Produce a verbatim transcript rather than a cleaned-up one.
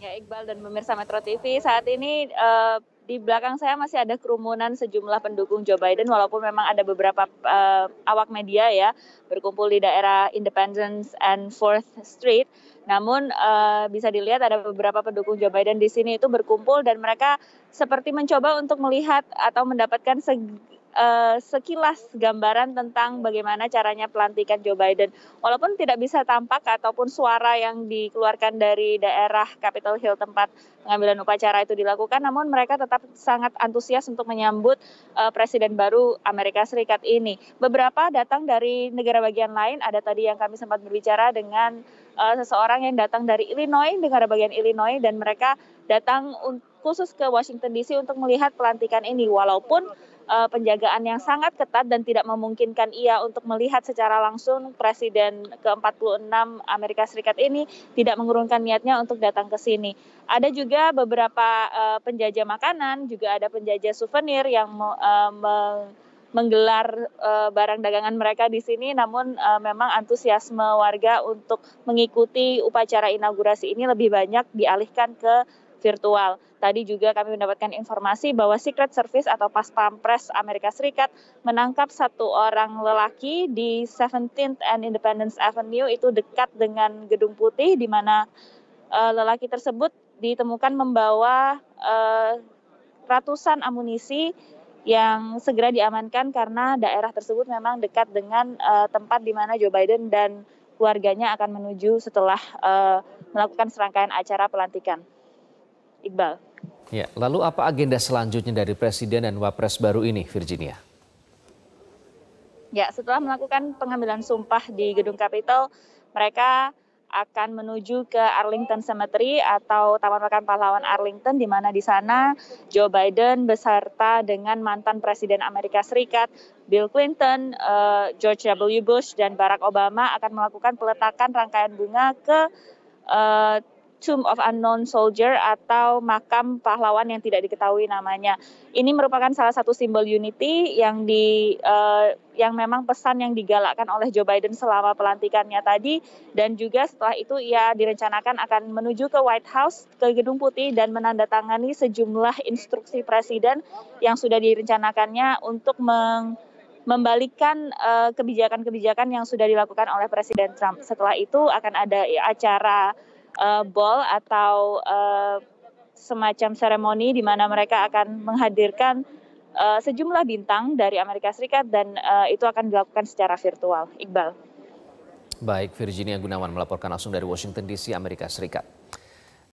Ya, Iqbal dan pemirsa Metro T V, saat ini, eee, di belakang saya masih ada kerumunan sejumlah pendukung Joe Biden walaupun memang ada beberapa, eee, awak media ya, berkumpul di daerah Independence and Fourth Street. Namun, eee, bisa dilihat ada beberapa pendukung Joe Biden di sini itu berkumpul dan mereka seperti mencoba untuk melihat atau mendapatkan seg eee, sekilas gambaran tentang bagaimana caranya pelantikan Joe Biden. Walaupun tidak bisa tampak ataupun suara yang dikeluarkan dari daerah Capitol Hill tempat pengambilan upacara itu dilakukan, namun mereka tetap sangat antusias untuk menyambut uh, presiden baru Amerika Serikat ini. Beberapa datang dari negara bagian lain, ada tadi yang kami sempat berbicara dengan uh, seseorang yang datang dari Illinois, negara bagian Illinois, dan mereka datang khusus ke Washington D C untuk melihat pelantikan ini, walaupun uh, penjagaan yang sangat ketat dan tidak memungkinkan ia untuk melihat secara langsung Presiden ke empat puluh enam Amerika Serikat ini tidak mengurungkan niatnya untuk datang ke sini. Ada juga beberapa uh, penjajah makanan, juga ada penjajah souvenir yang uh, menggelar uh, barang dagangan mereka di sini, namun uh, memang antusiasme warga untuk mengikuti upacara inaugurasi ini lebih banyak dialihkan ke virtual. Tadi juga kami mendapatkan informasi bahwa Secret Service atau Pas Pampres Amerika Serikat menangkap satu orang lelaki di seventeenth and Independence Avenue, itu dekat dengan Gedung Putih, di mana uh, lelaki tersebut ditemukan membawa uh, ratusan amunisi yang segera diamankan karena daerah tersebut memang dekat dengan uh, tempat di mana Joe Biden dan keluarganya akan menuju setelah uh, melakukan serangkaian acara pelantikan. Iqbal. Ya, lalu apa agenda selanjutnya dari Presiden dan Wapres baru ini, Virginia? Ya, setelah melakukan pengambilan sumpah di Gedung Capitol, mereka akan menuju ke Arlington Cemetery atau Taman Makam Pahlawan Arlington, di mana di sana Joe Biden beserta dengan mantan Presiden Amerika Serikat Bill Clinton, uh, George W. Bush, dan Barack Obama akan melakukan peletakan rangkaian bunga ke uh, Tomb of Unknown Soldier atau makam pahlawan yang tidak diketahui namanya. Ini merupakan salah satu simbol unity yang di uh, yang memang pesan yang digalakkan oleh Joe Biden selama pelantikannya tadi, dan juga setelah itu ia direncanakan akan menuju ke White House, ke Gedung Putih, dan menandatangani sejumlah instruksi presiden yang sudah direncanakannya untuk meng membalikan uh, kebijakan-kebijakan yang sudah dilakukan oleh Presiden Trump. Setelah itu akan ada acara uh, ball atau uh, semacam seremoni di mana mereka akan menghadirkan uh, sejumlah bintang dari Amerika Serikat, dan uh, itu akan dilakukan secara virtual. Iqbal. Baik, Virginia Gunawan melaporkan langsung dari Washington D C, Amerika Serikat.